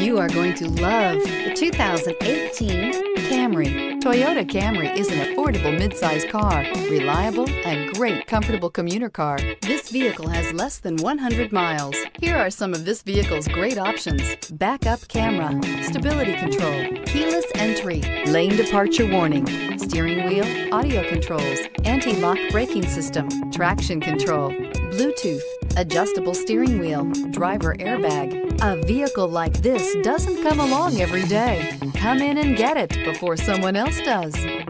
You are going to love the 2018 Camry. Toyota Camry is an affordable midsize car, reliable and great comfortable commuter car. This vehicle has less than 100 miles. Here are some of this vehicle's great options: backup camera, stability control, keyless entry, lane departure warning, steering wheel audio controls, anti-lock braking system, traction control, Bluetooth, adjustable steering wheel, driver airbag. A vehicle like this doesn't come along every day. Come in and get it before someone else does.